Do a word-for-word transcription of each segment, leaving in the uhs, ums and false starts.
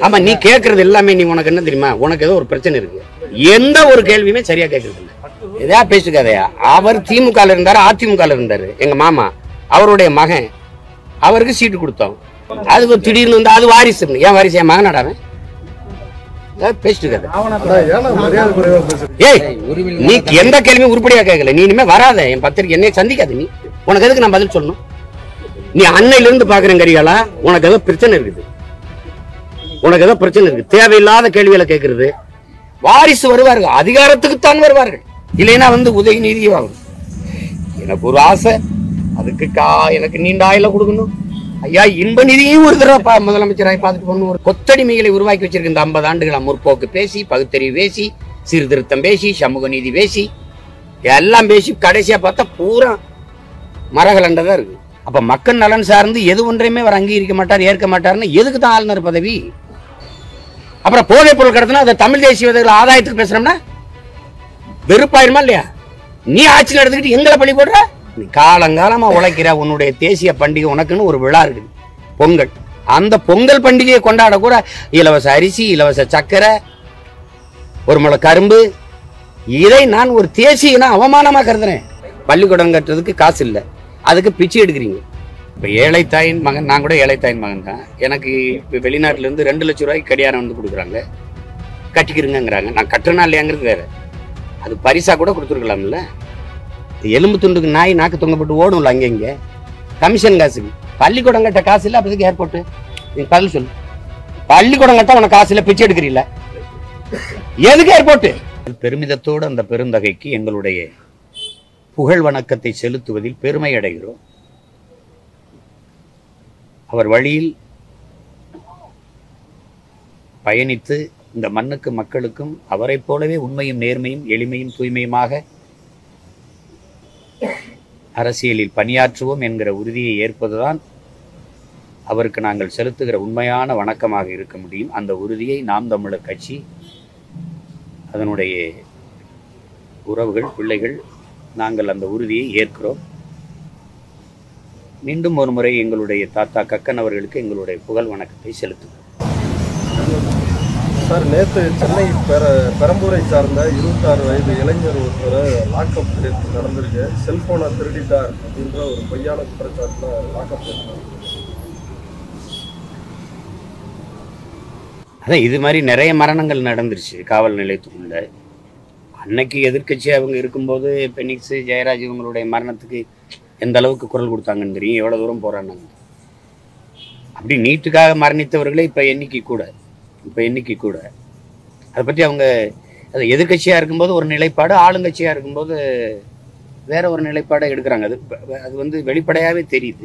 ஆமா, நீ கேட்கறது எல்லாமே நீ உனக்கு என்ன தெரியுமா, உனக்கு ஏதோ ஒரு பிரச்சனை இருக்கு. எந்த ஒரு கேள்வியுமே சரியா கேட்கறது இல்லை. எதா பேசுக்காதையா. அவர் திமுக இருந்தாரு, அதிமுக இருந்தாரு. எங்க மாமா அவருடைய மகன், அவருக்கு சீட்டு கொடுத்தோம். அது திடீர்னு வந்து அது வாரிசு. ஏன் வாரிசு? என் மகன் நடாவன் பேசிட்டு. ஏய், நீ எந்த கேள்வியும் உருப்படியா கேட்கல. நீ இனிமே வராத என் பத்திரிக்கை, என்னைய சந்திக்காத. நீ உனக்கு எதுக்கு நான் பதில் சொல்லணும்? நீ அன்னையில இருந்து பாக்குறேன் கரிகாலா, உனக்கு ஏதோ பிரச்சனை இருக்குது. உனக்கு ஏதோ பிரச்சனை இருக்கு. தேவையில்லாத கேள்விகளை கேட்கறது. வாரிசு வருவார்கள், அதிகாரத்துக்குத்தான் வருவார்கள். இல்லைன்னா வந்து உதயநிதி ஆகும். எனக்கு ஒரு ஆசை, அதுக்கு கா எனக்கு நீண்ட ஆயில கொடுக்கணும். ஐயா, இன்ப நிதியும் ஒரு தடவை முதலமைச்சராக பார்த்துட்டு போகணும். ஒரு கொத்தடிமைகளை உருவாக்கி வச்சிருக்க இந்த ஐம்பது ஆண்டுகளா முற்போக்கு பேசி, பகுத்தறிவு பேசி, சீர்திருத்தம் பேசி, சமூக நீதி பேசி, எல்லாம் பேசி கடைசியா பார்த்தா பூரா மரகலண்டதான் இருக்கு. அப்ப மக்கள் நலன் சார்ந்து எது ஒன்றையுமே அவர் அங்கீகரிக்க மாட்டார், ஏற்க மாட்டார்னு எதுக்கு தான் ஆளுநர் பதவி? அப்புறம் போதைப் பொருள் கடத்தினா அதை தமிழ் தேசியவாதிகள் ஆதாயத்துக்கு பேசுறோம்னா வெறுப்பாயிருமா இல்லையா? நீ ஆட்சி நடந்துக்கிட்டு எங்களை பழி போடுற. நீ காலங்காலமா உழைக்கிற உன்னுடைய தேசிய பண்டிகை, உனக்குன்னு ஒரு விழா இருக்குது, பொங்கல். அந்த பொங்கல் பண்டிகையை கொண்டாட கூட இலவச அரிசி, இலவச சக்கரை, ஒரு முளை கரும்பு, இதை நான் ஒரு தேசியனா அவமானமா கருதுறேன். பள்ளிக்கூடம் கட்டுறதுக்கு காசு இல்லை, அதுக்கு பிச்சை எடுக்கிறீங்க. இப்போ ஏழை தாயின் மகன், நான் கூட ஏழை தாயின் மகன் தான். எனக்கு இப்போ வெளிநாட்டுல இருந்து ரெண்டு லட்சம் ரூபாய்க்கு கடியாரம் வந்து கொடுக்குறாங்க, கட்டிக்கிறங்கிறாங்க. நான் கட்டுறனா இல்லையாங்கிறது வேற. அது பரிசா கூட கொடுத்துருக்கலாம்ல. எலும்பு துண்டுக்கு நாய் நாக்கு தொங்கப்பட்டு ஓடும்ல அங்கே இங்கே கமிஷன் காசுக்கு. பள்ளிக்கூடம் கட்ட காசு இல்லை, அப்போதுக்கு ஏர்போர்ட்டு. நீ பதில் சொல்லு. பள்ளிக்கூடம் கட்ட உனக்கு காசு இல்லை, பிச்சை எடுக்கிறீல்ல, எதுக்கு ஏர்போர்ட்டு? பெருமிதத்தோடு அந்த பெருந்தகைக்கு எங்களுடைய புகழ் வணக்கத்தை செலுத்துவதில் பெருமை அடைகிறோம். அவர் வழியில் பயணித்து இந்த மண்ணுக்கு மக்களுக்கும் அவரை போலவே உண்மையும் நேர்மையும் எளிமையும் தூய்மையுமாக அரசியலில் பணியாற்றுவோம் என்கிற உறுதியை ஏற்பதுதான் அவருக்கு நாங்கள் செலுத்துகிற உண்மையான வணக்கமாக இருக்க முடியும். அந்த உறுதியை நாம் தமிழர் கட்சி, அதனுடைய உறவுகள், பிள்ளைகள், நாங்கள் அந்த உறுதியை ஏற்கிறோம். மீண்டும் ஒரு முறை எங்களுடைய தாத்தா கக்கன் அவர்களுக்கு எங்களுடைய புகழ் வணக்கத்தை செலுத்துவோம். சார், நேற்று சென்னை பெர பெரம்பூரை சார்ந்த இருபத்தாறு வயது இளைஞர் ஒருத்தர் லாக்அப் டெத் நடந்திருக்கு. செல்போனை திருடிட்டார் அப்படின்ற ஒரு பொய்யான குற்றச்சாட்டில் லாக்அப் டெத். அதான் இது மாதிரி நிறைய மரணங்கள் நடந்துருச்சு காவல் நிலையத்துக்குள்ள. அன்னைக்கு எதிர்கட்சி அவங்க இருக்கும்போது பெனிக்ஸ், ஜெயராஜ் இவங்களுடைய மரணத்துக்கு எந்த அளவுக்கு குரல் கொடுத்தாங்கன்னு தெரியும், எவ்வளோ தூரம் போறாங்க. அப்படி நீட்டுக்காக மரணித்தவர்களே இப்போ எண்ணிக்கை கூட இப்போ எண்ணிக்கை கூட அதை பற்றி அவங்க அது எதிர்கட்சியாக இருக்கும்போது ஒரு நிலைப்பாடு, ஆளுங்கட்சியாக இருக்கும்போது வேற ஒரு நிலைப்பாடை எடுக்கிறாங்க. அது அது வந்து வெளிப்படையாகவே தெரியுது.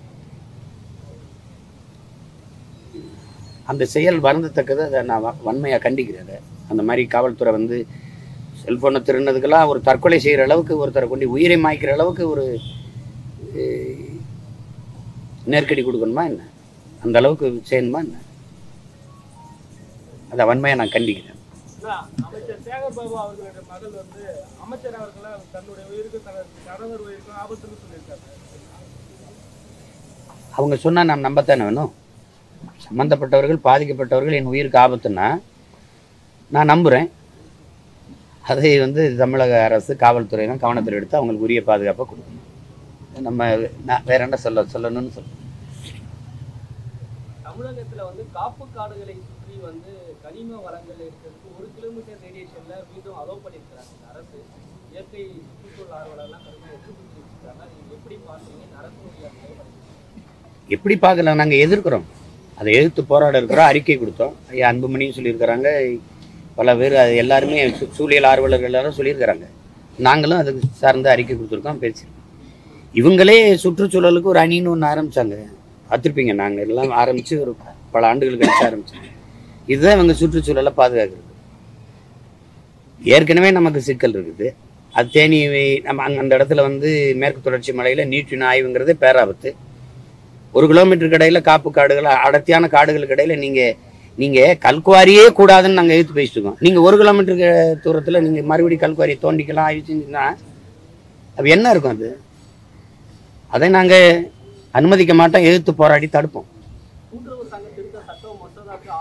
அந்த செயல் வருந்தத்தக்கது. அதை நான் வன்மையாக கண்டிக்கிறேன். அதை அந்த மாதிரி காவல்துறை வந்து செல்ஃபோனை திருடினதுக்கெல்லாம் ஒரு தற்கொலை செய்கிற அளவுக்கு, ஒருத்தரை கொண்டு உயிரை மாய்க்கிற அளவுக்கு ஒரு நெருக்கடி கொடுக்கணுமா என்ன? அந்த அளவுக்கு செய்யணுமா என்ன? அதை வன்மையாக நான் கண்டிக்கிறேன். அமைச்சர் சேகர் பாபு அவர்களுடைய மகள் வந்து அமைச்சர் அவர்களை தன்னுடைய உயிருக்கு கணவர் உயிருக்கும் ஆபத்துன்னு சொல்லியிருக்காங்க. அவங்க சொன்னால் நாம் நம்பத்தானே வேணும். சம்பந்தப்பட்டவர்கள், பாதிக்கப்பட்டவர்கள் என் உயிருக்கு ஆபத்துன்னா நான் நம்புகிறேன். அதை வந்து தமிழக அரசு, காவல்துறையினர் கவனத்தில் எடுத்து அவங்களுக்கு உரிய பாதுகாப்பாக கொடுக்கணும். நம்ம நான் வேற என்ன சொல்ல சொல்லணும்னு சொல்ல. தமிழகத்தில் வந்து காப்பு காடுகளை சுற்றி வந்து கனிம வளங்கள் இருக்கிறதுக்கு ஒரு கிலோமீட்டர் ரேடியேஷன்ல மீண்டும் அலோவ் பண்ணியிருக்கிறாங்க அரசு. இயற்கை சுற்றுச்சூழல் ஆர்வலர்லாம் கடுமையாக எதிர்ப்பு தெரிவிச்சிருக்காங்க. நீங்கள் எப்படி பார்க்குறீங்க? அரசு எப்படி பார்க்கல, நாங்கள் எதிர்க்கிறோம். அதை எதிர்த்து போராட இருக்கிறோம். அறிக்கை கொடுத்தோம். ஐயா அன்புமணியும் சொல்லியிருக்கிறாங்க, பல பேர், அது எல்லாருமே சூழியல் ஆர்வலர்கள் எல்லாரும் சொல்லியிருக்கிறாங்க. நாங்களும் அதுக்கு சார்ந்த அறிக்கை கொடுத்துருக்கோம், பேசியிருக்கோம். இவங்களே சுற்றுச்சூழலுக்கு ஒரு அணின்னு ஒன்று ஆரம்பித்தாங்க, பார்த்துருப்பீங்க. நாங்கள் எல்லாம் ஆரம்பித்து ஒரு பல ஆண்டுகள் கழிச்சு ஆரம்பித்தாங்க. இதுதான் இவங்க சுற்றுச்சூழலை பாதுகாக்கிறது. ஏற்கனவே நமக்கு சிக்கல் இருக்குது. அது தேனி நம்ம அங்கே அந்த இடத்துல வந்து மேற்கு தொடர்ச்சி மலையில் நீட்டின ஆய்வுங்கிறது பேராபத்து. ஒரு கிலோமீட்டர் கடையில் காப்பு காடுகள், அடர்த்தியான காடுகளுக்கு இடையில் நீங்கள் நீங்கள் கல்குவாரியே கூடாதுன்னு நாங்கள் எதிர்த்து பேசிட்டு இருக்கோம். நீங்கள் ஒரு கிலோமீட்டருக்கு தூரத்தில் நீங்கள் மறுபடியும் கல்குவாரியை தோண்டிக்கலாம், ஆய்வு செஞ்சுன்னா அது என்ன இருக்கும்? அது அதை நாங்கள் அனுமதிக்க மாட்டோம், எதிர்த்து போராடி தடுப்போம். கூட்டுறவு சங்க திருத்த சட்டம் மசோதாவுக்கு ஆளுநர்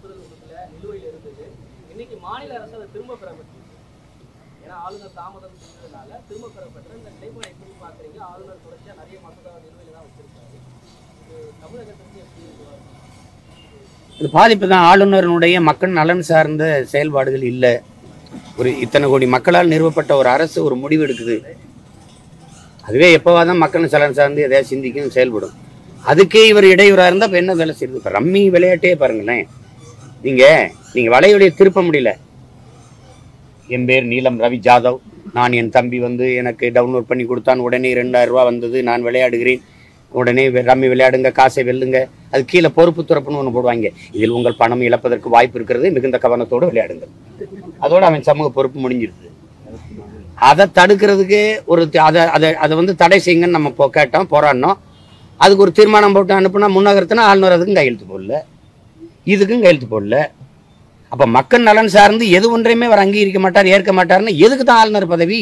உத்தரவுல நிலுவையில் இருந்தது. இன்னைக்கு மாநில அரசு அதை திரும்ப பெறப்பட்டிருக்கு. ஏன்னா ஆளுநர் தாமதம் செஞ்சதுனால திரும்ப பெறப்பட்ட இந்த நிலைப்பாடு எப்படி பார்க்குறீங்க? ஆளுநர் தொடர்ச்சியாக நிறைய மசோதா நிலுவையில் தான் வச்சிருக்காரு. இது தமிழகத்திற்கு எப்படி இருக்கு? இது பாதிப்பு தான். ஆளுநருடைய மக்கள் நலன் சார்ந்த செயல்பாடுகள் இல்லை. ஒரு இத்தனை கோடி மக்களால் நிறுவப்பட்ட ஒரு அரசு ஒரு முடிவு எடுக்குது. அதுவே எப்போவாதான் மக்கள் நலன் சார்ந்து எதையா சிந்திக்கும் செயல்படும். அதுக்கே இவர் இடையூறாக இருந்தால் இப்போ என்ன வேலை செய்யுது? இப்போ ரம்மி விளையாட்டே பாருங்களேன். நீங்கள் நீங்கள் வலையுடைய திருப்ப முடியல. என் பேர் நீலம் ரவி ஜாதவ், நான் என் தம்பி வந்து எனக்கு டவுன்லோட் பண்ணி கொடுத்தான், உடனே ரெண்டாயிரம் ரூபா வந்தது, நான் விளையாடுகிறேன், உடனே ரம்மி விளையாடுங்க, காசை வெல்லுங்க. அது கீழே பொறுப்பு துறப்புன்னு ஒன்று போடுவாங்க. இதில் உங்கள் பணம் இழப்பதற்கு வாய்ப்பு இருக்கிறது, மிகுந்த கவனத்தோடு விளையாடுங்கள். அதோட அவன் சமூக பொறுப்பு முடிஞ்சிருது. அதை தடுக்கிறதுக்கு ஒரு அதை அதை அதை வந்து தடை செய்யுங்கன்னு நம்ம போ கேட்டோம், போராடினோம். அதுக்கு ஒரு தீர்மானம் போட்டு அனுப்புனா முன்னகரத்துனா ஆளுநர் அதுக்கும் கையெழுத்து போடல, இதுக்கும் கையெழுத்து போடல. அப்போ மக்கள் நலன் சார்ந்து எது ஒன்றையுமே அவர் அங்கீகரிக்க மாட்டார், ஏற்க மாட்டார்னு எதுக்கு தான் ஆளுநர் பதவி?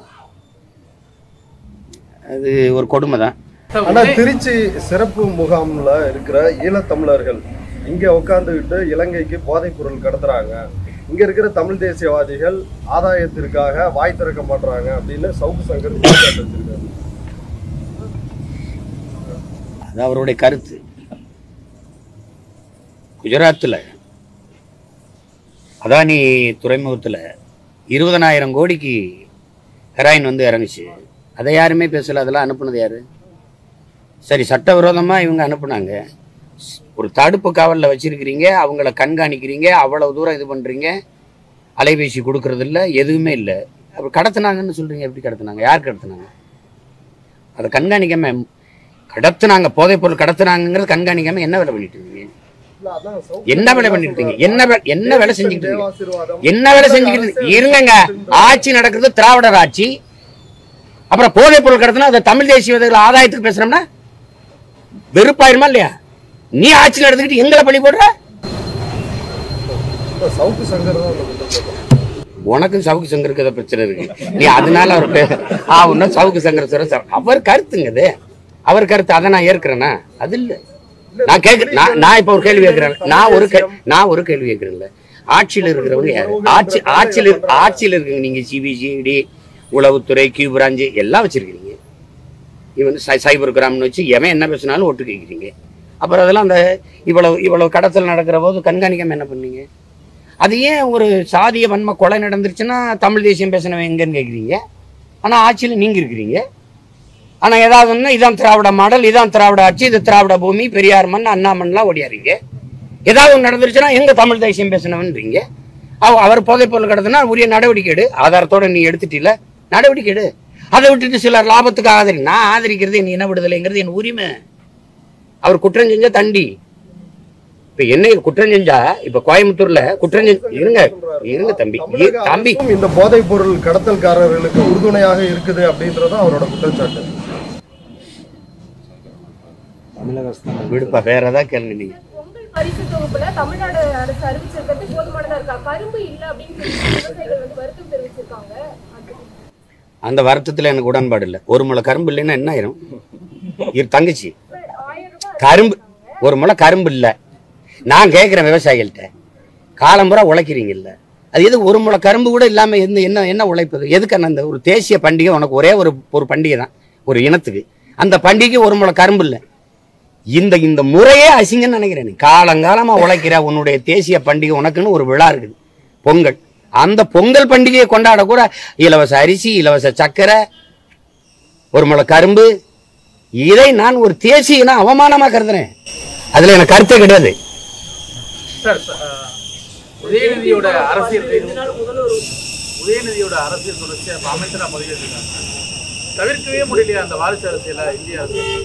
அது ஒரு கொடுமை தான். ஆனா திருச்சி சிறப்பு முகாம்ல இருக்கிற ஈழத்தமிழர்கள் இங்க உட்கார்ந்துகிட்டு இலங்கைக்கு போதைப் பொருள் கடத்துறாங்க, இங்க இருக்கிற தமிழ் தேசியவாதிகள் ஆதாயத்திற்காக வாய் திறக்க மாட்டாங்க அப்படின்னு சவுக்கு சங்கர் வச்சிருக்காரு. அது அவருடைய கருத்து. குஜராத்தில் அதானி துறைமுகத்தில் இருபதனாயிரம் கோடிக்கு ஹெராயின் வந்து இறங்குச்சு. அதை யாருமே பேசல. அதெல்லாம் அனுப்புனது யாரு? சரி, சட்டவிரோதமாக இவங்க அனுப்புனாங்க. ஒரு தடுப்பு காவலில் வச்சிருக்கிறீங்க, அவங்கள கண்காணிக்கிறீங்க, அவ்வளவு தூரம் இது பண்ணுறீங்க, அலைபேசி கொடுக்கறது இல்லை, எதுவுமே இல்லை. அப்போ கடத்துனாங்கன்னு சொல்கிறீங்க. எப்படி கடத்துனாங்க? யார் கடத்துனாங்க? அதை கண்காணிக்காம கடத்துனாங்க, போதைப் பொருள் கடத்துனாங்கிறது கண்காணிக்காம என்ன வேலை பண்ணிட்டு இருக்கீங்க? என்ன வேலை பண்ணிட்டு இருக்கீங்க? என்ன என்ன வேலை செஞ்சுக்கிட்டு இருக்கீங்க? என்ன வேலை செஞ்சுக்கிட்டு இருங்க? ஆட்சி நடக்கிறது திராவிடர் ஆட்சி. அப்புறம் போதைப் பொருள் கடத்தினா அதை தமிழ் தேசியவாதிகள் ஆதாயத்துக்கு பேசுறோம்னா வெறுப்பாயிருமா இல்லையா? நீ ஆட்சி நடந்துக்கிட்டு எங்களை பழி போடுற. உனக்கும் சவுக்கு சங்கருக்கு ஏதோ பிரச்சனை இருக்கு, நீ அதனால அவர் பேச சவுக்கு சங்கர் சொல்ற அவர் கருத்துங்க. அவர் கருத்து அதை நான் ஏற்கிறேன்னா அது இல்லை. நான் கேட்கிறேன். நான் இப்ப ஒரு கேள்வி கேட்கிறேன். நான் ஒரு நான் ஒரு கேள்வி கேட்கிறேன்ல, ஆட்சியில் இருக்கிறவங்க யாரு? ஆட்சி ஆட்சியில் ஆட்சியில் இருக்குங்க. நீங்க சிபிசிஐடி, உளவுத்துறை, கியூ பிராஞ்சு எல்லாம் வச்சிருக்கீங்க. இவன் சைபர் கிராம்னு வச்சு எவன் என்ன பேசினாலும் ஒட்டு கேட்குறீங்க. அப்புறம் அதெல்லாம் அந்த இவ்வளவு இவ்வளவு கடத்தல் நடக்கிற போது கண்காணிக்காம என்ன பண்ணீங்க? அது ஏன் ஒரு சாதிய வன்மை கொலை நடந்துருச்சுன்னா தமிழ் தேசியம் பேசினவன் எங்கன்னு கேட்குறீங்க. ஆனால் ஆட்சியில் நீங்க இருக்கிறீங்க. ஆனால் ஏதாவதுன்னா இதான் திராவிட மாடல், இதான் திராவிட ஆட்சி, இது திராவிட பூமி, பெரியார் மண், அண்ணா மண்லாம் ஓடியாறீங்க. ஏதாவது ஒன்று நடந்துருச்சுன்னா எங்க தமிழ் தேசியம் பேசினவன்றீங்க. அவர் போதைப் பொருள் கடத்தினா உரிய நடவடிக்கை எடு. ஆதாரத்தோட நீ எடுத்துட்டீல, நடவடிக்கை எடு. அதை விட்டுட்டு சிலர் லாபத்துக்கு ஆதரி. நான் ஆதரிக்கிறது என் இன விடுதலைங்கிறது என் உரிமை. அவர் குற்றம் செஞ்சா தண்டி. இப்ப என்ன குற்றம் செஞ்சா இப்ப கோயம்புத்தூர்ல குற்றம் இருங்க இருங்க தம்பி தம்பி இந்த போதைப் பொருள் கடத்தல்காரர்களுக்கு உறுதுணையாக இருக்குது அப்படின்றதும் அவரோட குற்றச்சாட்டு. விடுப்பா, வேற ஏதாவது கேளுங்க. நீங்க பொங்கல் பரிசு தொகுப்புல தமிழ்நாடு அரசு அறிவிச்சிருக்கிறது போதுமானதா இருக்கா? கரும்பு இல்ல அப்படின்னு விவசாயிகள் வந்து வருத்தம் தெரிவிச்சிருக்காங்க. அந்த வருத்தத்துல எனக்கு உடன்பாடு இல்லை. ஒரு முளை கரும்பு இல்லைன்னா என்ன ஆயிரும்? தங்கச்சி கரும்பு ஒரு முளை கரும்பு இல்லை. நான் கேட்கிறேன் விவசாயிகள்கிட்ட, காலம்புறா உழைக்கிறீங்கல்ல, அது எது ஒரு முளை கரும்பு கூட இல்லாம எந்த என்ன என்ன உழைப்பது? எதுக்கு? அந்த ஒரு தேசிய பண்டிகை உனக்கு ஒரே ஒரு ஒரு பண்டிகை தான் ஒரு இனத்துக்கு. அந்த பண்டிகை ஒரு முளை கரும்பு இல்லை. இந்த இந்த முறையே அசிங்கன்னு நினைக்கிறேன். காலங்காலமா உழைக்கிற உன்னுடைய தேசிய பண்டிகை உனக்குன்னு ஒரு விழா இருக்குது, பொங்கல். அந்த பொங்கல் பண்டிகையை கொண்டாட கூட இலவச அரிசி, இலவச சர்க்கரை, ஒரு முளை கரும்பு, இதை நான் ஒரு தேசியனா அவமானமா கருதுறேன். அதுல எனக்கு கருத்தே கிடையாது. உதயநிதியோட அரசியல் உதயநிதியோட அரசியல் தொடர்ச்சியா அமைச்சரா பதவியேற்றிருக்காங்க. தவிர்க்கவே முடியலையா அந்த வாரிசு அரசியல இந்திய அரசு?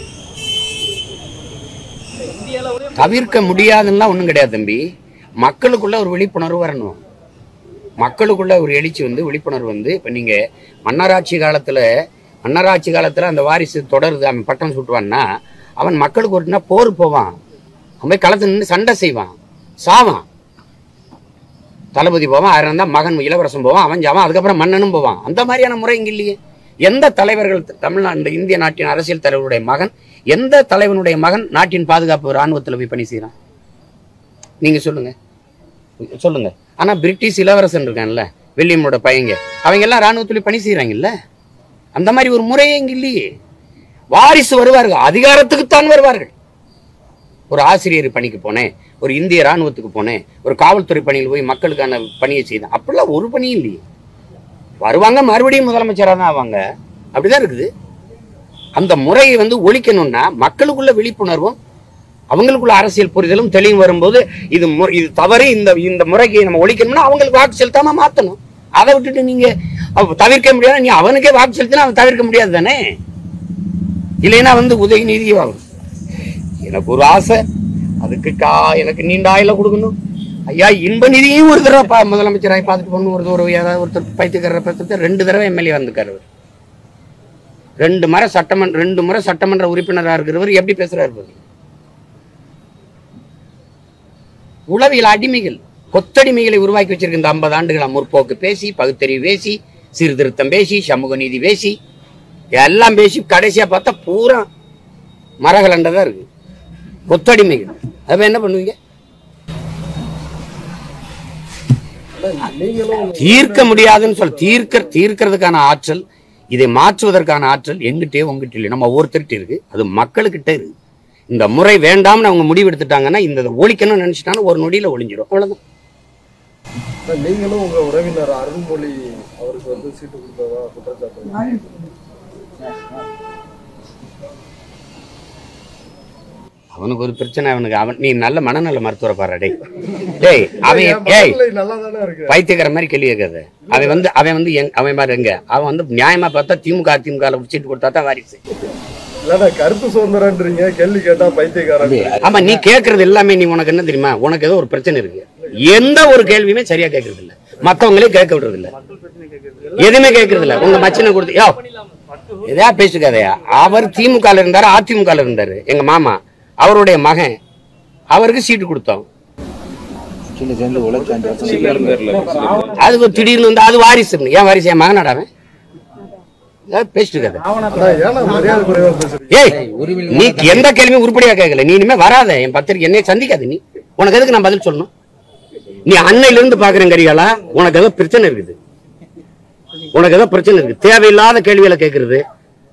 தவிர்க்க முடியாதுன்னா ஒண்ணும் கிடையாது தம்பி. மக்களுக்குள்ள ஒரு விழிப்புணர்வு வரணும். மக்களுக்குள்ள ஒரு எழுச்சி வந்து விழிப்புணர்வு வந்து இப்ப நீங்க மன்னராட்சி காலத்துல மன்னராட்சி காலத்துல அந்த வாரிசு தொடருது, அவன் பட்டம் சுட்டுவான்னா அவன் மக்களுக்கு ஒரு போர் போவான், அவன் போய் களத்துல நின்று சண்டை செய்வான், சாவான். தளபதி போவான், ஆயிரம் தான் மகன் இளவரசன் போவான், அவன் சாவான், அதுக்கப்புறம் மன்னனும் போவான். அந்த மாதிரியான முறை இங்க இல்லையே. எந்த தலைவர்கள் தமிழ்நாடு இந்திய நாட்டின் அரசியல் தலைவருடைய மகன், எந்த தலைவனுடைய மகன் நாட்டின் பாதுகாப்பு இராணுவத்தில் போய் பணி செய்யறான்? நீங்க சொல்லுங்க. சொல்லுங்க. ஆனா பிரிட்டிஷ் இளவரசன் இருக்கான்ல, வில்லியமோட பையங்க, அவங்க எல்லாம் ராணுவத்துல பணி செய்யறாங்கல்ல. அந்த மாதிரி ஒரு முறையே இங்க இல்லையே. வாரிசு வருவார்கள், அதிகாரத்துக்குத்தான் வருவார்கள். ஒரு ஆசிரியர் பணிக்கு போனேன், ஒரு இந்திய ராணுவத்துக்கு போனேன், ஒரு காவல்துறை பணியில் போய் மக்களுக்கான பணியை செய்தேன், அப்படிலாம் ஒரு பணியும் இல்லையே. வருவாங்க, மறுபடியும் முதலமைச்சராக தான் ஆவாங்க. அப்படிதான் இருக்குது. அந்த முறையை வந்து ஒழிக்கணும்னா மக்களுக்குள்ள விழிப்புணர்வும் அவங்களுக்குள்ள அரசியல் புரிதலும் தெளிவும் வரும்போது இது இது தவறு, இந்த இந்த முறைக்கு நம்ம ஒழிக்கணும்னா அவங்களுக்கு வாக்கு செலுத்தாம மாத்தணும். அதை விட்டுட்டு நீங்க தவிர்க்க முடியாது, நீ அவனுக்கே வாக்கு செலுத்தினா அவன் தவிர்க்க முடியாது தானே. இல்லைன்னா வந்து உதயநிதி ஆகும். எனக்கு ஒரு ஆசை, அதுக்கு கா எனக்கு நீண்ட ஆயில கொடுக்கணும் ஐயா, இன்ப நிதியும் ஒரு தடவை முதலமைச்சராக பார்த்துட்டு போகணும். ஒரு ஒரு ஏதாவது ஒருத்தர் பைத்துக்கிற பத்து ரெண்டு தடவை எம்எல்ஏ வந்துக்காரு. ரெண்டு முறை சட்டமன்ற ரெண்டு முறை சட்டமன்ற உறுப்பினராக இருக்கிறவர் எப்படி பேசுறாரு? உளவியல் அடிமைகள், கொத்தடிமைகளை உருவாக்கி வச்சிருக்க இந்த ஐம்பது ஆண்டுகள் முற்போக்கு பேசி, பகுத்தறிவு பேசி, சீர்திருத்தம் பேசி, சமூக நீதி பேசி, எல்லாம் பேசி கடைசியா பார்த்தா பூரா மரகலண்டதான் இருக்கு. கொத்தடிமைகள். அப்ப என்ன பண்ணுவீங்க? தீர்க்க முடியாதுன்னு சொல்ல, தீர்க்க தீர்க்கிறதுக்கான ஆற்றல், இதை மாற்றுவதற்கான ஆற்றல் எங்கிட்டே உங்ககிட்ட இல்லை, நம்ம ஒவ்வொருத்தருகிட்ட இருக்கு. அது மக்களுக்கிட்ட இருக்கு. இந்த முறை வேண்டாம்னு அவங்க முடிவு எடுத்துட்டாங்கன்னா, இந்த ஒழிக்கணும்னு நினைச்சிட்டாங்கன்னா ஒரு நொடியில ஒழிஞ்சிடும். அவ்வளவுதான். நீங்களும் உங்க உறவினர் அருண்மொழி அவருக்கு வந்து சீட்டு கொடுத்ததா குற்றச்சாட்டு. அவனுக்கு ஒரு பிரச்சனை. அவனுக்கு அவன் நீ நல்ல மனநல மருத்துவரை பாரு. டேய் டேய் அவன் ஏய் பைத்தியக்கார மாதிரி கேள்வி கேட்காத. அவன் வந்து அவன் வந்து அவன் மாதிரி எங்க அவன் வந்து நியாயமா பார்த்தா திமுக அதிமுக சீட்டு கொடுத்தா தான் வாரிசு. கருத்து சுதந்திரன்றீங்க, கேள்வி கேட்டா பைத்தியக்காரன். ஆமா, நீ கேட்கறது எல்லாமே நீ உனக்கு என்ன தெரியுமா, உனக்கு ஏதோ ஒரு பிரச்சனை இருக்கு. எந்த ஒரு கேள்வியுமே சரியா கேட்கறது இல்ல, மத்தவங்களே கேட்க விடுறது இல்ல, எதுவுமே கேட்கறது இல்ல. உங்க மச்சனை கொடுத்து யோ எதையா பேசுக்காதையா. அவர் திமுக இருந்தாரு, அதிமுக இருந்தாரு. எங்க மாமா அவருடைய மகன், அவருக்கு சீட்டு கொடுத்தோம். அது திடீர்னு வந்து அது வாரிசு. ஏன் வாரிசு? என் மகன் நடாவன் பேசிட்டு. நீ எந்த கேள்வியும் உருப்படியா கேட்கல. நீ இனிமே வராத என் பத்திரிக்கை, என்னைய சந்திக்காது. நீ உனக்கு எதுக்கு நான் பதில் சொல்லணும்? நீ அன்னையில இருந்து பாக்குறேன் கரிகாலா, உனக்கு ஏதோ பிரச்சனை இருக்குது, உனக்கு ஏதோ பிரச்சனை இருக்கு. தேவையில்லாத கேள்விகளை கேட்கறது.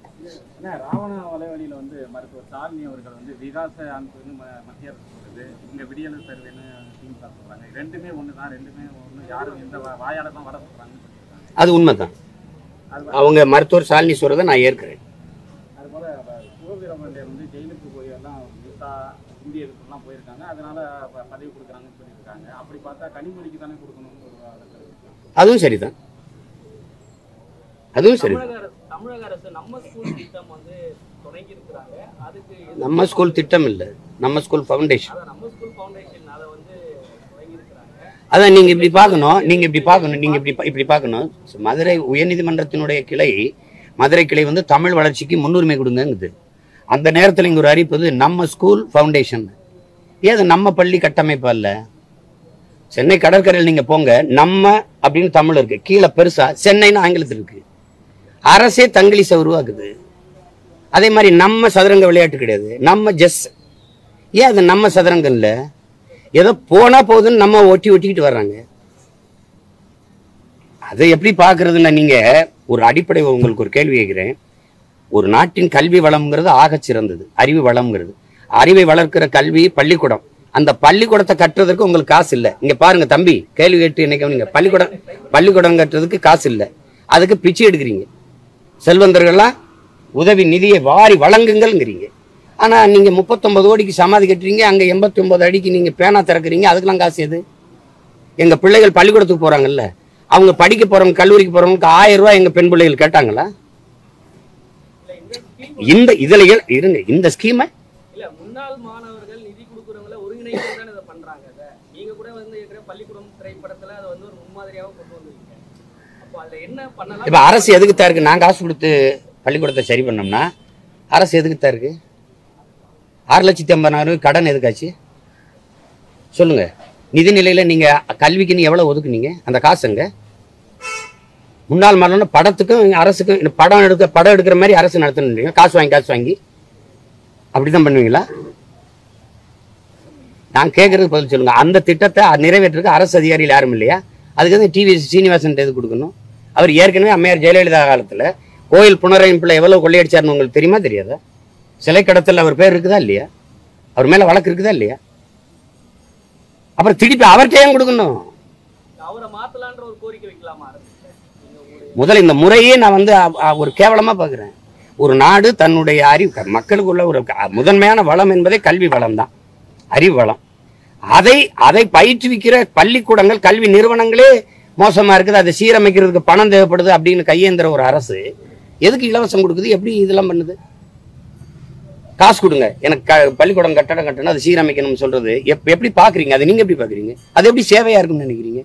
அது உண்மைதான். அவங்க மருத்துவர் சாலினி சொல்றதை நான் ஏற்கிறேன். அதுவும் சரிதான், அதுவும் சரிதான். நம்ம ஸ்கூல் திட்டம் இல்ல, நம்ம ஸ்கூல் ஃபவுண்டேஷன். அதான் நீங்க இப்படி பார்க்கணும், நீங்க இப்படி பார்க்கணும், நீங்க இப்படி இப்படி பார்க்கணும். மதுரை உயர்நீதிமன்றத்தினுடைய கிளை, மதுரை கிளை வந்து தமிழ் வளர்ச்சிக்கு முன்னுரிமை கொடுங்குது. அந்த நேரத்தில் இங்க ஒரு அறிவிப்பது நம்ம ஸ்கூல் ஃபவுண்டேஷன். ஏது நம்ம பள்ளி கட்டமைப்பு அல்ல. சென்னை கடற்கரையில் நீங்க போங்க, நம்ம அப்படின்னு தமிழ் இருக்கு, கீழே பெருசா சென்னைன்னு ஆங்கிலத்தில் இருக்கு. அரசே தங்கிலீஷை உருவாக்குது. அதே மாதிரி நம்ம சதுரங்க விளையாட்டு கிடையாது, நம்ம ஜெஸ். ஏன் அது நம்ம சதுரங்கம் இல்ல? ஏதோ போனா போகுதுன்னு நம்ம ஒட்டி ஒட்டிக்கிட்டு வர்றாங்க. அதை எப்படி பாக்குறதுன்னா, நீங்க ஒரு அடிப்படை உங்களுக்கு ஒரு கேள்வி கேட்கிறேன். ஒரு நாட்டின் கல்வி வளம்ங்கிறது ஆக சிறந்தது, அறிவு வளம்ங்கிறது. அறிவை வளர்க்கிற கல்வி பள்ளிக்கூடம். அந்த பள்ளிக்கூடத்தை கட்டுறதுக்கு உங்களுக்கு காசு இல்லை. இங்க பாருங்க தம்பி, கேள்வி கேட்டு என்னைக்கு நீங்க பள்ளிக்கூடம் பள்ளிக்கூடம் கட்டுறதுக்கு காசு இல்லை, அதுக்கு பிச்சை எடுக்கிறீங்க. செல்வந்தர்கள்லாம் உதவி நிதியை வாரி வழங்குங்கள்ங்கிறீங்க. ஆனா நீங்க முப்பத்தொன்பது கோடிக்கு சமாதி கட்டுறீங்க, அங்க எண்பத்தி ஒன்பது அடிக்கு நீங்க பேனா திறக்கிறீங்க. அதுக்கெல்லாம் காசு எது? எங்க பிள்ளைகள் பள்ளிக்கூடத்துக்கு போறாங்கல்ல, அவங்க படிக்க போறவங்க, கல்லூரிக்கு போறவங்களுக்கு ஆயிரம் ரூபாய் எங்க பெண் பிள்ளைகள் கேட்டாங்களா? இந்த இதுல இருங்க, இந்த ஸ்கீமை இல்ல முன்னாள் மாணவர்கள் நிதி கொடுக்கறவங்கள ஒருங்கிணைத்து தான் இத பண்றாங்க. நீங்க கூட வந்து ஏற்கனவே பள்ளிக்கூடம் திரைப்படத்துல அது வந்து ஒரு முன்மாதிரியாக கொண்டு வந்திருக்கீங்க. அப்ப அதுல என்ன பண்ணலாம்? இப்ப அரசு எதுக்கு தான் இருக்கு? நான் காசு கொடுத்து பள்ளிக்கூடத்தை சரி பண்ணோம்னா அரசு எதுக்கு தான் இருக்கு? ஆறு லட்சத்தி ஐம்பதாயிரம் கடன் எதுக்காச்சு சொல்லுங்க. நிதிநிலையில நீங்க கல்விக்குன்னு எவ்வளவு ஒதுக்குனீங்க? அந்த காசுங்க முன்னாள் மாணவன் படத்துக்கும் அரசுக்கும் படம் எடுக்க படம் எடுக்கிற மாதிரி அரசு நடத்தணும். காசு வாங்கி காசு வாங்கி அப்படிதான் பண்ணுவீங்களா? நான் கேட்கறது பதில் சொல்லுங்க. அந்த திட்டத்தை நிறைவேற்றுறதுக்கு அரசு அதிகாரிகள் யாரும் இல்லையா? அதுக்கு வந்து டிவி சீனிவாசன் எது கொடுக்கணும்? அவர் ஏற்கனவே அம்மையார் ஜெயலலிதா காலத்துல கோயில் புனரமைப்புல எவ்வளவு கொள்ளையடிச்சாருன்னு உங்களுக்கு தெரியுமா தெரியாதா? சிலை கடத்தல் அவர் பேர் இருக்குதா இல்லையா? அவர் மேல வழக்கு இருக்குதா இல்லையா? அப்புறம் திருப்பி அவர்கிட்ட ஏன் கொடுக்கணும்? அவரை மாத்தலான்ற ஒரு கோரிக்கை வைக்கலாமா? முதல்ல இந்த முறையே நான் வந்து ஒரு கேவலமா பாக்குறேன். ஒரு நாடு தன்னுடைய அறிவு மக்களுக்குள்ள ஒரு முதன்மையான வளம் என்பதே கல்வி வளம் தான், அறிவு வளம். அதை அதை பயிற்றுவிக்கிற பள்ளிக்கூடங்கள் கல்வி நிறுவனங்களே மோசமா இருக்குது. அதை சீரமைக்கிறதுக்கு பணம் தேவைப்படுது அப்படின்னு கையேந்திர ஒரு அரசு எதுக்கு இலவசம் கொடுக்குது? எப்படி இதெல்லாம் பண்ணுது? காசு கொடுங்க எனக்கு பள்ளிக்கூடம் கட்டடம் கட்டணும் அதை சீரமைக்கணும்னு சொல்றது எப்படி பாக்குறீங்க? அதை நீங்க எப்படி பாக்குறீங்க? அது எப்படி சேவையா இருக்கும்னு நினைக்கிறீங்க?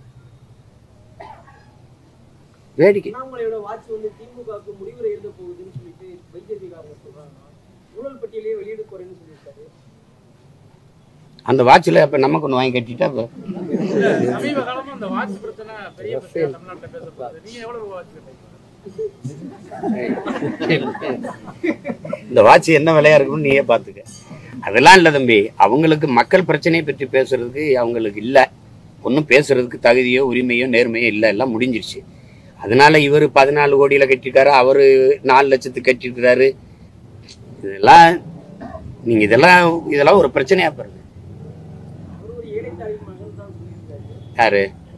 வேடிக்கை. அண்ணாமலையோட வாட்சி வந்து திமுகவுக்கு முடிவுரை எழுத போகுதுன்னு சொல்லிட்டு வைத்தியதிகாரங்க சொல்றாங்க. ஊழல் பட்டியலையே வெளியிட போறேன்னு சொல்லியிருக்காரு. அந்த வாட்சில அப்ப நமக்கு ஒண்ணு வாங்கி கட்டிட்டா சமீப காலமா அந்த வாட்ச் பிரச்சனை பெரிய பிரச்சனை தமிழ்நாட்டுல பேசப்படுது. நீங்க எவ்வளவு வாட்ச் கட்டீங்க? இந்த வாட்சி என்ன விலையா இருக்கும்னு நீயே பாத்துக்க. அதெல்லாம் இல்ல தம்பி. அவங்களுக்கு மக்கள் பிரச்சனையை பற்றி பேசுறதுக்கு அவங்களுக்கு இல்ல ஒன்னும் பேசுறதுக்கு தகுதியோ உரிமையோ நேர்மையோ இல்ல. எல்லாம் முடிஞ்சிருச்சு. அதனால இவர் பதினாலு கோடியில கட்டிருக்காரு, அவரு நாலு லட்சத்துக்கு கட்டிருக்கிறாரு. இதெல்லாம் நீங்க இதெல்லாம் இதெல்லாம் ஒரு பிரச்சனையா பாருங்க. யாரு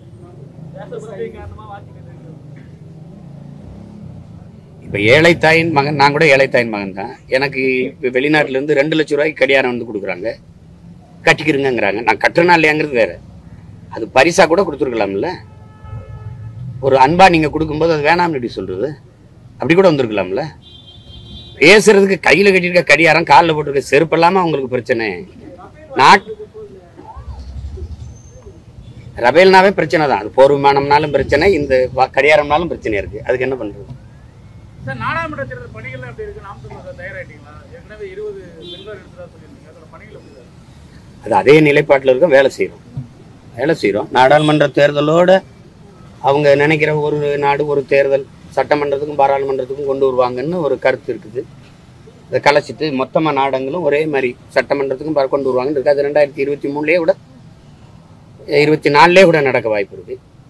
இப்ப ஏழை தாயின் மகன்? நான் கூட ஏழை தாயின் மகன் தான். எனக்கு இப்ப வெளிநாட்டுல இருந்து ரெண்டு லட்சம் ரூபாய்க்கு கடியாரம் வந்து கொடுக்குறாங்க, கட்டிக்கிறங்கிறாங்க. நான் கட்டுறனா இல்லையாங்கிறது வேற. அது பரிசா கூட கொடுத்துருக்கலாம்ல. ஒரு அன்பா நீங்க கொடுக்கும்போது அது வேணாம்னு எப்படி சொல்றது? அப்படி கூட வந்திருக்கலாம்ல. பேசுறதுக்கு கையில கட்டிருக்க கடியாரம் காலில் போட்டிருக்க செருப்பு இல்லாம அவங்களுக்கு பிரச்சனை. நாட் ரபேல்னாவே பிரச்சனை தான். அது போர் விமானம்னாலும் பிரச்சனை, இந்த கடியாரம்னாலும் பிரச்சனை இருக்கு. அதுக்கு என்ன பண்றது? சார், நாடாளுமன்ற தேர்தல் பணிகள் எப்படி இருக்கு? நாம் தமிழர் தயாராயிட்டீங்களா? ஏற்கனவே இருபது பெண்கள் எடுத்ததா சொல்லியிருந்தீங்க. அதோட பணிகள் எப்படி இருக்கு? அது அதே நிலைப்பாட்டில் இருக்க வேலை செய்யறோம் வேலை செய்யறோம் நாடாளுமன்ற தேர்தலோட அவங்க நினைக்கிற ஒரு நாடு ஒரு தேர்தல் சட்டமன்றத்துக்கும் பாராளுமன்றத்துக்கும் கொண்டு வருவாங்கன்னு ஒரு கருத்து இருக்குது. இதை கலைச்சிட்டு மொத்தமா நாடங்களும் ஒரே மாதிரி சட்டமன்றத்துக்கும் கொண்டு வருவாங்கன்னு இருக்கு. அது ரெண்டாயிரத்தி இருபத்தி மூணுலயே கூட இருபத்தி நாலுலயே கூட நடக்க வாய்ப்பு இருக்கு.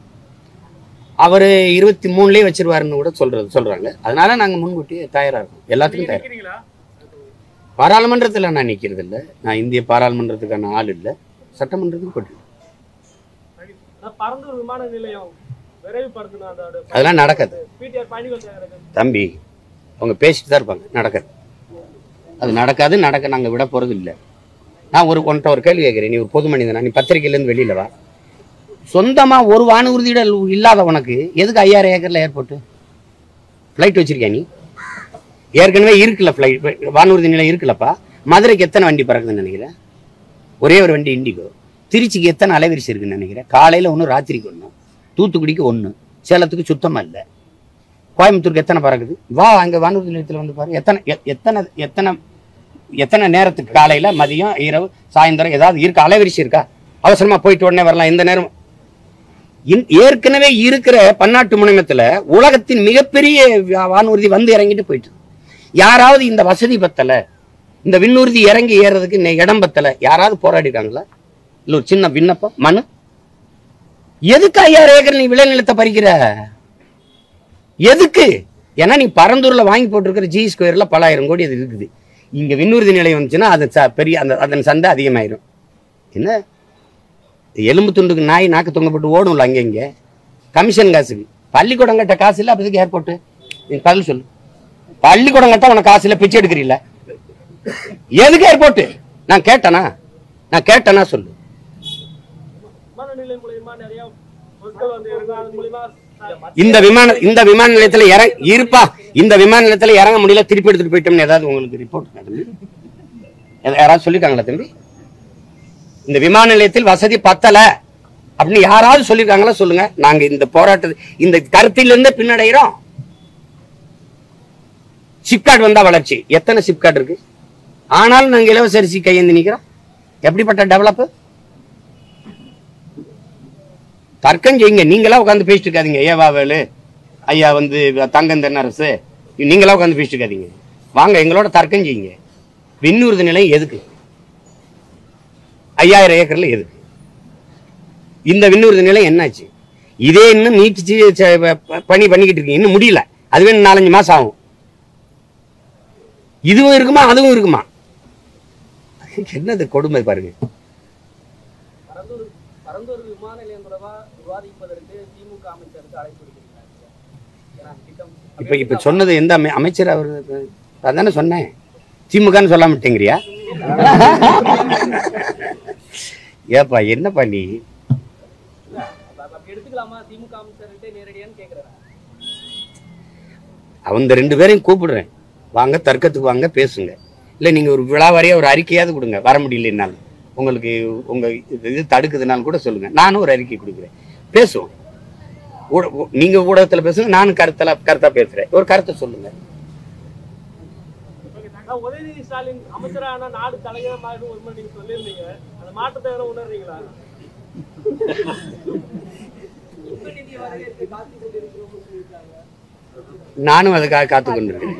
அவரு இருபத்தி மூணுலயே வச்சிருவாருன்னு கூட சொல்றது சொல்றாங்க. அதனால நாங்க முன்கூட்டியே தயாரா இருக்கோம். எல்லாத்துக்கும் தயாரா. பாராளுமன்றத்துல நான் நிக்கிறது இல்லை. நான் இந்திய பாராளுமன்றத்துக்கான ஆள் இல்லை. சட்டமன்றத்துக்கு போட்டு பரந்தூர் விமான நிலையம் அதெல்லாம் நடக்காது தம்பி. அவங்க பேசிட்டு தான் இருப்பாங்க. நடக்காது. அது நடக்காது. நடக்க நாங்க விட போறது இல்லை. நான் ஒரு ஒன்றை ஒரு கேள்வி கேட்கிறேன். நீ ஒரு பொது மனிதனா? நீ பத்திரிகையிலேருந்து வெளியில வா. சொந்தமா ஒரு வானூர்தியிட இல்லாத உனக்கு எதுக்கு ஐயாயிரம் ஏக்கர்ல ஏர்போர்ட் ஃபிளைட் வச்சிருக்கியா? நீ ஏற்கனவே இருக்குல்ல ஃபிளைட் வானூர்தி நிலையம் இருக்குல்லப்பா. மதுரைக்கு எத்தனை வண்டி பறக்குதுன்னு நினைக்கிறேன்? ஒரே ஒரு வண்டி இண்டிகோ. திருச்சிக்கு எத்தனை அலைவரிசை இருக்குன்னு நினைக்கிறேன்? காலையில ஒன்று, ராத்திரிக்கு ஒன்று, தூத்துக்குடிக்கு ஒன்று, சேலத்துக்கு சுத்தமா இல்லை. கோயம்புத்தூருக்கு எத்தனை பறக்குது? வா அங்க வானூர்தி நிலையத்தில் வந்து பாரு. எத்தனை எத்தனை எத்தனை எத்தனை நேரத்துக்கு காலையில மதியம் இரவு சாயந்தரம் ஏதாவது இருக்கா? அலைவரிசை இருக்கா? அவசரமா போயிட்டு உடனே வரலாம். எந்த நேரம் ஏற்கனவே இருக்கிற பன்னாட்டு முனையத்துல உலகத்தின் மிகப்பெரிய வானூர்தி வந்து இறங்கிட்டு போயிட்டு யாராவது இந்த வசதி பத்தல, இந்த விண்ணூர்தி இறங்கி ஏறதுக்கு இடம் பத்தல, யாராவது போராடிருக்காங்களா? இல்ல ஒரு சின்ன விண்ணப்பம் மனு? எதுக்கு ஐயாயிரம் ஏக்கர் நீ விளைநிலத்தை பறிக்கிற? எதுக்கு? ஏன்னா நீ பரந்தூர்ல வாங்கி போட்டிருக்கிற ஜி ஸ்கொயர்ல பல ஆயிரம் கோடி அது இருக்குது. இங்க விண்ணூர்தி நிலையம் வந்துச்சுன்னா அது பெரிய அந்த அதன் சந்தை அதிகமாயிரும். என்ன எலும்பு துண்டுக்கு நாய் நாக்கு தொங்கப்பட்டு ஓடும்ல அங்கே இங்க கமிஷன் காசுக்கு. பள்ளிக்கூடம் கட்ட காசு இல்லை, அப்போதுக்கு ஏர்போர்ட்டு? நீ பதில் சொல்லு. பள்ளிக்கூடம் கட்ட உனக்கு காசு இல்லை, பிச்சை எடுக்கிறீல்ல, எதுக்கு ஏர்போர்ட்டு? நான் கேட்டனா நான் கேட்டனா சொல்லு. இந்த விமான இந்த விமான நிலையத்துல இறங்க இருப்பா இந்த விமான நிலையத்துல இறங்க முடியல, திருப்பி எடுத்துட்டு போயிட்டோம்னு ஏதாவது உங்களுக்கு ரிப்போர்ட் யாராவது சொல்லிருக்காங்களா தம்பி? இந்த விமான நிலையத்தில் வசதி பத்தல அப்படின்னு யாராவது சொல்லிருக்காங்களா? சொல்லுங்க. நாங்க இந்த போராட்டத்தை இந்த கருத்திலிருந்து பின்னடைகிறோம். சிப்காட் வந்தா வளர்ச்சி. எத்தனை சிப்காட் இருக்கு? ஆனாலும் நாங்க இலவச அரிசி கையேந்தி நிக்கிறோம். எப்படிப்பட்ட டெவலப்? தர்க்கம் செய்யுங்க. நீங்களா உட்காந்து பேசிட்டு இருக்காதீங்க. ஏவா வேலு ஐயா வந்து தங்கம் தென்னரசு நீங்களா உட்காந்து பேசிட்டு இருக்காதீங்க. வாங்க எங்களோட தர்க்கம் செய்யுங்க. விண்ணூர்தி நிலையம் எதுக்கு? ஐயாயிரம் ஏக்கர்ல எதுக்கு? இந்த விண்ணூர்தி நிலம் என்னாச்சு? இதே இன்னும் நீட்டிச்சு பணி பண்ணிக்கிட்டு இருக்கீங்க, இன்னும் முடியல. அதுவே நாலஞ்சு மாசம் ஆகும். இதுவும் இருக்குமா அதுவும் இருக்குமா? என்னது கொடுமை பாருங்க. பரந்தூர் பரந்தூர் விமான நிலையம் தொடர்பா விவாதிப்பதற்கு திமுக அமைச்சருக்கு அழைப்பு விடுத்திருக்காங்க. இப்ப இப்ப சொன்னது எந்த அமை அமைச்சர் அவர்? அதானே சொன்னேன். திமுகன்னு சொல்ல மாட்டேங்கிறியா? ஏப்பா என்னப்பா நீ? எடுத்துக்கலாமா திமுக அமைச்சர்கிட்ட நேரடியான்னு கேக்குறேன். அவங்க ரெண்டு பேரையும் கூப்பிடுறேன், வாங்க தர்க்கத்துக்கு வாங்க பேசுங்க. இல்லை நீங்கள் ஒரு விழாவாரியா ஒரு அறிக்கையாவது கொடுங்க. வர முடியலன்னாலும் உங்களுக்கு உங்க இது தடுக்குதுனாலும் கூட சொல்லுங்க, நானும் ஒரு அறிக்கை கொடுக்குறேன், பேசுவோம். ஊட நீங்க ஊடகத்தில் பேசுங்க, நானும் கருத்தல கருத்தா பேசுறேன். ஒரு கருத்தை சொல்லுங்க. உதயநிதி ஸ்டாலின் அமைச்சரான நாடு தலைவர் மாறும் ஒரு மாதிரி நீங்க சொல்லியிருந்தீங்க, அந்த மாற்றத்தை வேற உணர்றீங்களா? நானும் அதுக்காக காத்து கொண்டிருக்கேன்.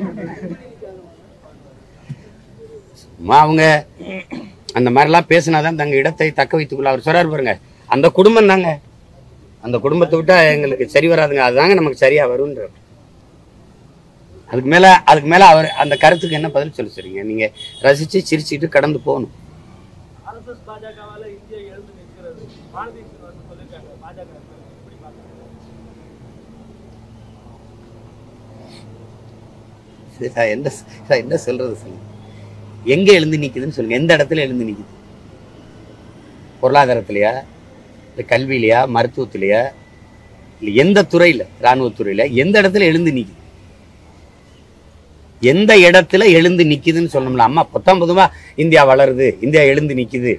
அவங்க அந்த மாதிரிலாம் பேசினாதான் தங்க இடத்தை தக்க வைத்துக்கொள்ள. அவர் சொல்றாரு பாருங்க, அந்த குடும்பம் தாங்க, அந்த குடும்பத்தை விட்டா எங்களுக்கு சரி வராதுங்க, அதுதாங்க நமக்கு சரியா வரும்ன்ற. அதுக்கு மேல அதுக்கு மேல அவர் அந்த கருத்துக்கு என்ன பதில் சொல்ல சொல்றீங்க? நீங்க ரசிச்சு சிரிச்சுட்டு கடந்து போகணும். ஆர்எஸ்எஸ் பாஜகவால இந்தியா எழுந்து நிற்கிறது வானதி சொல்லிருக்காங்க. பாஜக எப்படி பாக்குறீங்க? என்ன என்ன சொல்றது சொல்லுங்க. எங்க எழுந்து நிக்குதுன்னு சொல்லுங்க. எந்த இடத்துல எழுந்து நிக்குது? பொருளாதாரத்திலையா, இல்லை கல்வியிலையா, மருத்துவத்திலையா, இல்லை எந்த துறையில? இராணுவத்துறையில எந்த இடத்துல எழுந்து நிக்குது? எந்த இடத்துல எழுந்து நிக்குதுன்னு சொல்லணும்ல. அம்மா பத்தாம் பொதுவா இந்தியா வளருது, இந்தியா எழுந்து நிக்குது.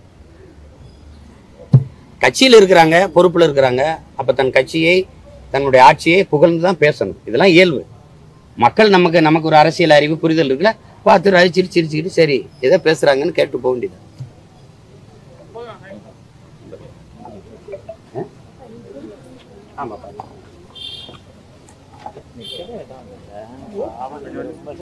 கட்சியில் இருக்கிறாங்க, பொறுப்புல இருக்கிறாங்க, அப்ப தன் கட்சியை தன்னுடைய ஆட்சியை புகழ்ந்துதான் பேசணும். இதெல்லாம் இயல்பு. மக்கள் நமக்கு நமக்கு ஒரு அரசியல் அறிவு புரிதல் இருக்குல்ல, பார்த்து ரசிச்சிட்டு சிரிச்சுக்கிட்டு சரி எதை பேசுறாங்கன்னு கேட்டு போக வேண்டியது. ஆமா.